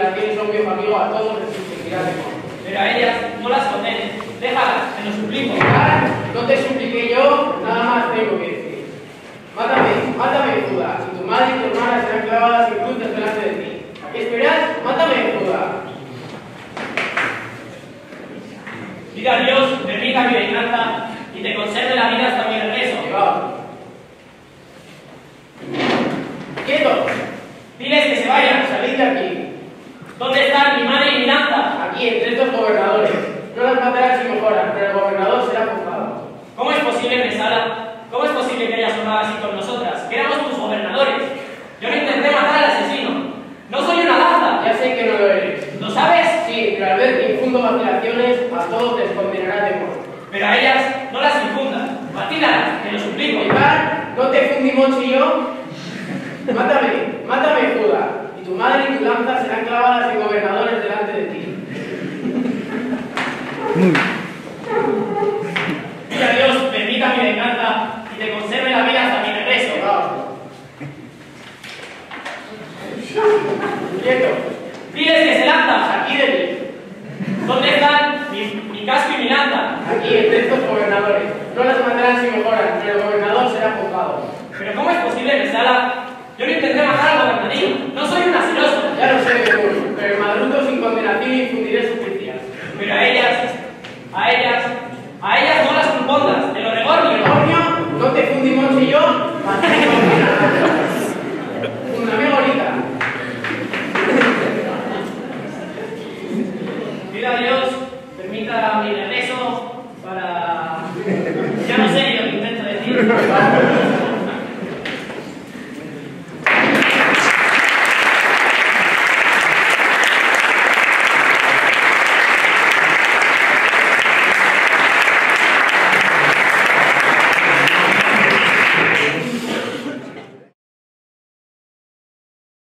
las tienes un viejo amigo, a todos les suplicará de amor. Pero a ellas no las condenes. Déjalas, te lo suplico. No te supliqué yo, nada más tengo que decir. Mátame, Judas, y tu madre y tu hermana serán clavadas en cruces delante de ti. ¿A qué esperas? Mátame, Judas. Pide a Dios, permita mi venganza y te conserve la vida hasta mi regreso. Llegado. ¡Quietos! Diles que se vayan. Salid de aquí. ¿Dónde están mi madre y mi lanza? Aquí, entre estos gobernadores. No las matarán si mejoran, pero el gobernador será juzgado. ¿Cómo es posible, Mesala? ¿Cómo es posible que hayas sonado así con nosotras? Que éramos tus gobernadores. Yo no intenté matar al asesino. No soy una lanza. Ya sé que no lo eres. ¿Lo sabes? Sí, pero al ver que infundo vacilaciones, a todos les condenará de muerte. Pero a ellas no las infundas. Vacílalas, te lo suplico. ¿Picar? ¿No te fundimos y yo? Mátame, Judas. Y tu madre y tu lanza serán clavadas en gobernadores delante de ti. Pide a Dios, permita mi venganza y te conserve la vida hasta mi regreso. Quieto. Diles que se lanza. Aquí de mí. ¿Dónde están mi casco y mi lanza? Aquí, entre estos gobernadores. No las matarán si mejoran, pero el gobernador será juzgado. Pero ¿cómo es posible, Mesala? Yo no intenté matar al gobernador. No soy un asqueroso. Ya lo sé, Jesús, pero el madruto sin condenación infundiré justicia. Pero a ellas no las culpondas. Te lo regornio. Gregorio, no te fundimos y yo, Fúndame ahorita. Pido a Dios, permita mi regreso para... Ya no sé ni lo que intento decir.